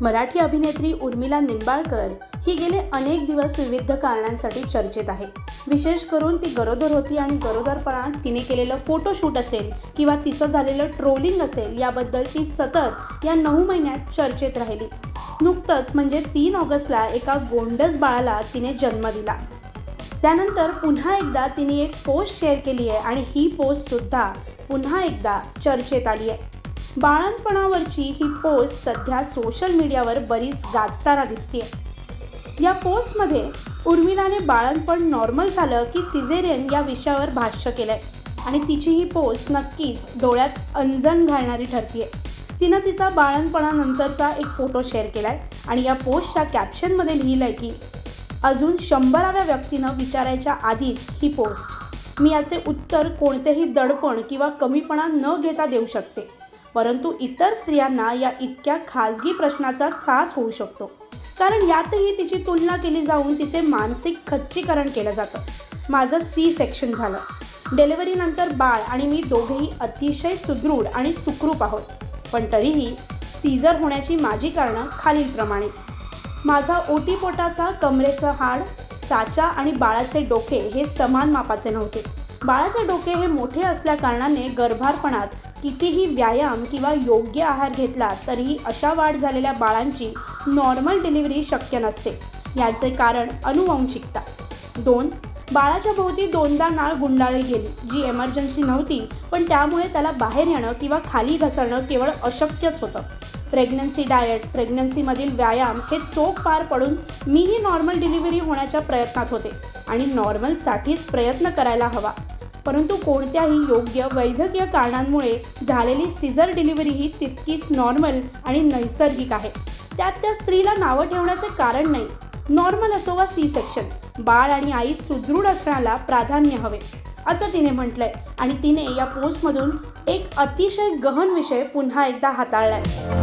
मराठी अभिनेत्री उर्मिला निंबाळकर ही गेले अनेक दिवस विविध कारणांसाठी चर्चेत आहे। विशेष करून ती गरोदर होती आणि गरोदरपणात तिने केलेलं फोटोशूट असेल किंवा तिचं झालेलं ट्रोलिंग असेल याबद्दल ती सतत या 9 महिन्यात चर्चेत राहिली। नुकतंच म्हणजे 3 ऑगस्टला एका गोंडस बाळाला तिने जन्म दिला। त्यानंतर पुन्हा एकदा तिने एक पोस्ट शेअर केली आहे आणि ही पोस्ट सुद्धा पुन्हा एकदा चर्चेत आली आहे। बाळंतपणावरची ही पोस्ट सध्या सोशल मीडियावर बरीच गाजताना दिसते। या पोस्टमध्ये उर्मिलाने बाळंतपण नॉर्मल झालं की सिझेरियन या विषयावर भाष्य केलंय आणि तिची ही पोस्ट नक्कीच डोळ्यात अंजन घालणारी ठरतीये। तिनं तिचा बाळंतपणानंतरचा एक फोटो शेअर केलाय आणि या पोस्टच्या कॅप्शनमध्ये लिहिलंय की अजून 100व्या व्यक्तीनं विचारायच्या आधीच ही पोस्ट। मी याचे उत्तर कोणतेही दडपण किंवा कमीपणा न घेता देऊ शकते, परंतु इतर स्त्रियांना या इतक्या खाजगी प्रश्नाचा त्रास होऊ शकतो, कारण यातही तिची तुलना केली जाऊन तिचे मानसिक खच्चीकरण केलं जातं। माझं C-सेक्शन झालं, डिलिव्हरीनंतर बाळ आणि मी दोघेही अतिशय सुदृढ आणि सुखरूप आहोत, पण तरीही सीझर होण्याची माझी कारणं खालीलप्रमाणे। माझा ओटीपोटाचा कमरेचं हाड, साचा आणि बाळाचे डोके हे समान मापाचे नव्हते। बाळाचे डोके हे मोठे असल्या कारणाने गर्भारपणात कितीही व्यायाम किंवा योग्य आहार घेतला तरीही अशा वाढ झालेल्या बाळांची नॉर्मल डिलिव्हरी शक्य नसते। याचे कारण अनुवंशिकता। 2. बाळाच्या भोवती 2दा नाळ गुंडाळली गेली, जी इमर्जन्सी नव्हती, पण त्यामुळे त्याला बाहेर येणं किंवा खाली घसरणं केवळ अशक्यच होतं। प्रेग्नन्सी डाएट, प्रेग्नन्सीमधील व्यायाम हे चोख पार पडून मीही नॉर्मल डिलिव्हरी होण्याच्या प्रयत्नात होते आणि नॉर्मलसाठीच प्रयत्न करायला हवा, परंतु कोणत्याही योग्य वैद्यकीय कारणांमुळे झालेली सीझर डिलिव्हरी ही तितकीच नॉर्मल आणि नैसर्गिक आहे। त्यात त्या स्त्रीला नावं ठेवण्याचे कारण नाही। नॉर्मल असो वा C-सेक्शन, बाळ आणि आई सुदृढ असण्याला प्राधान्य हवे, असं तिने म्हटलंय आणि तिने या पोस्टमधून एक अतिशय गहन विषय पुन्हा एकदा हाताळलाय।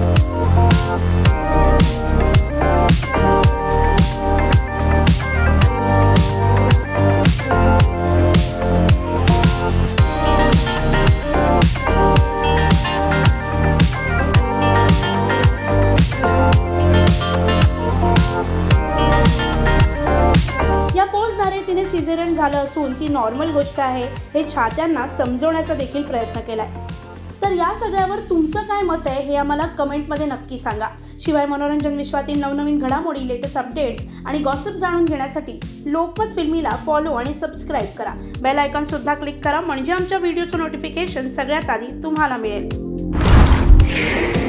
तिने सिझेरियन झालं असून ती नॉर्मल गोष्ट आहे हे चाहत्यांना समजवण्याचा देखील प्रयत्न केलाय। तर या सगळ्यावर तुमचं काय मत आहे हे आम्हाला कमेंटमध्ये नक्की सांगा। शिवाय मनोरंजन विश्वातील नवनवीन घडामोडी, लेटेस्ट अपडेट्स आणि गॉसिप जाणून घेण्यासाठी लोकमत फिल्मीला फॉलो आणि सबस्क्राईब करा। बेल आयकॉन सुद्धा क्लिक करा, म्हणजे आमच्या व्हिडिओचं नोटिफिकेशन सगळ्यात आधी तुम्हाला मिळेल।